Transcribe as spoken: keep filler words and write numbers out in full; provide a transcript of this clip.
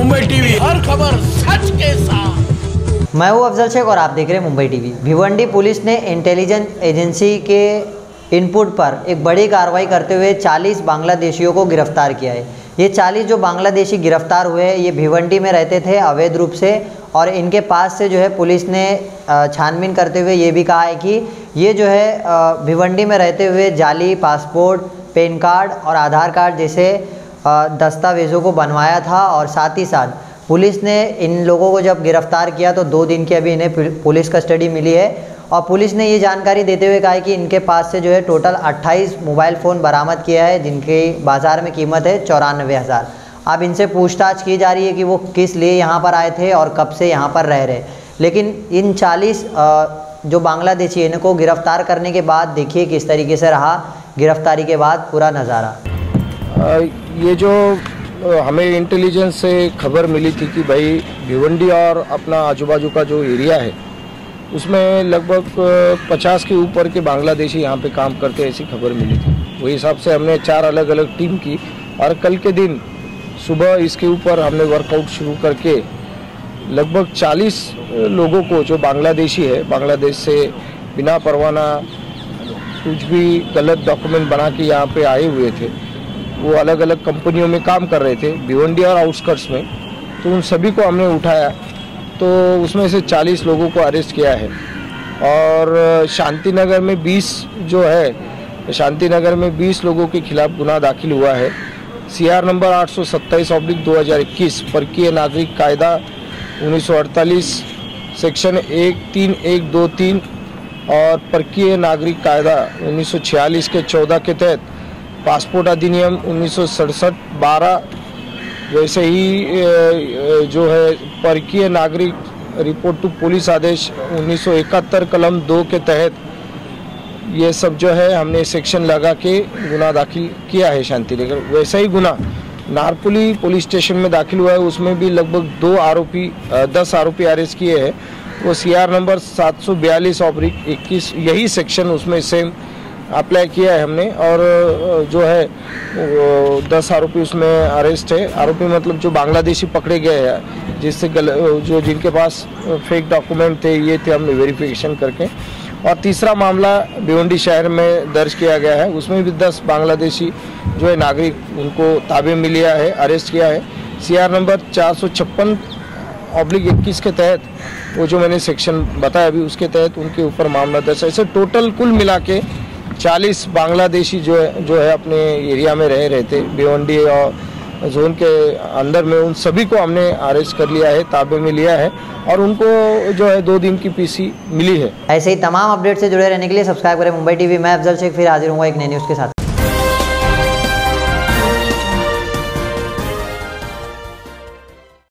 Mumbai TV, हर खबर सच के साथ। मैं हूं अफजल शेख और आप देख रहे हैं मुंबई टीवी। भिवंडी पुलिस ने इंटेलिजेंस एजेंसी के इनपुट पर एक बड़ी कार्रवाई करते हुए चालीस बांग्लादेशियों को गिरफ्तार किया है। ये चालीस जो बांग्लादेशी गिरफ्तार हुए हैं ये भिवंडी में रहते थे अवैध रूप से, और इनके पास से जो है पुलिस ने छानबीन करते हुए ये भी कहा है कि ये जो है भिवंडी में रहते हुए जाली पासपोर्ट, पैन कार्ड और आधार कार्ड जैसे दस्तावेज़ों को बनवाया था। और साथ ही साथ पुलिस ने इन लोगों को जब गिरफ्तार किया तो दो दिन की अभी इन्हें पुलिस कस्टडी मिली है। और पुलिस ने ये जानकारी देते हुए कहा है कि इनके पास से जो है टोटल अट्ठाईस मोबाइल फ़ोन बरामद किया है, जिनकी बाज़ार में कीमत है चौरानवे हज़ार। अब इनसे पूछताछ की जा रही है कि वो किस लिए यहाँ पर आए थे और कब से यहाँ पर रह रहे। लेकिन इन चालीस जो बांग्लादेशी है इनको गिरफ्तार करने के बाद देखिए किस तरीके से रहा गिरफ्तारी के बाद पूरा नज़ारा। ये जो हमें इंटेलिजेंस से खबर मिली थी कि भाई भिवंडी और अपना आजू बाजू का जो एरिया है उसमें लगभग पचास के ऊपर के बांग्लादेशी यहाँ पे काम करते हैं, ऐसी खबर मिली थी। वही हिसाब से हमने चार अलग अलग टीम की और कल के दिन सुबह इसके ऊपर हमने वर्कआउट शुरू करके लगभग चालीस लोगों को जो बांग्लादेशी है, बांग्लादेश से बिना परवाना कुछ भी गलत डॉक्यूमेंट बना के यहाँ पे आए हुए थे, वो अलग अलग कंपनियों में काम कर रहे थे भिवंडी और आउटस्कर्ट्स में, तो उन सभी को हमने उठाया। तो उसमें से चालीस लोगों को अरेस्ट किया है। और शांति नगर में बीस जो है शांति नगर में बीस लोगों के खिलाफ गुनाह दाखिल हुआ है। सी आर नंबर आठ सौ सत्ताईस ऑब्लिक दो हज़ार इक्कीस परकीय नागरिक कायदा उन्नीस सौ अड़तालीस सेक्शन एक तीन एक दो तीन और परकीय नागरिक कायदा उन्नीस सौ छियालीस के चौदह के तहत पासपोर्ट अधिनियम उन्नीस सौ सड़सठ बारह, वैसे ही जो है परकीय नागरिक रिपोर्ट टू पुलिस आदेश उन्नीस सौ इकहत्तर कलम दो के तहत ये सब जो है हमने सेक्शन लगा के गुनाह दाखिल किया है शांति नगर। वैसा ही गुनाह नारपुली पुलिस स्टेशन में दाखिल हुआ है, उसमें भी लगभग दो आरोपी दस आरोपी अरेस्ट किए हैं। वो सी आर नंबर सात सौ बयालीस ऑब्लिक इक्कीस यही सेक्शन उसमें सेम अप्लाई किया है हमने। और जो है दस आरोपी उसमें अरेस्ट है। आरोपी मतलब जो बांग्लादेशी पकड़े गए हैं, जिससे जो जिनके पास फेक डॉक्यूमेंट थे ये थे, हमने वेरिफिकेशन करके। और तीसरा मामला भिवंडी शहर में दर्ज किया गया है, उसमें भी दस बांग्लादेशी जो है नागरिक उनको ताबे में लिया है, अरेस्ट किया है। सी आर नंबर चार सौ छप्पन ऑब्लिक इक्कीस के तहत वो जो मैंने सेक्शन बताया अभी उसके तहत उनके ऊपर मामला दर्ज है। ऐसे टोटल कुल मिला के चालीस बांग्लादेशी जो है जो है अपने एरिया में रह रहे थे भिवंडी और जोन के अंदर में, उन सभी को हमने अरेस्ट कर लिया है, ताबे में लिया है और उनको जो है दो दिन की पीसी मिली है। ऐसे ही तमाम अपडेट से जुड़े रहने के लिए सब्सक्राइब करें मुंबई टीवी। मैं अफजल शेख फिर हाजिर हूँ एक नई न्यूज़ के साथ।